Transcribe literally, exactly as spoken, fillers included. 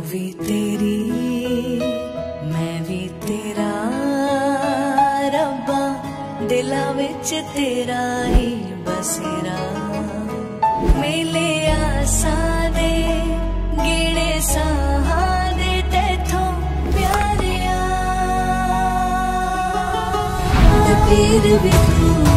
भी तेरी मैं भी तेरा रब्बा दिला विच तेरा ही बसेरा मेले आसां दे गिणे साहां दे तेथों प्यारिया फिर भी तू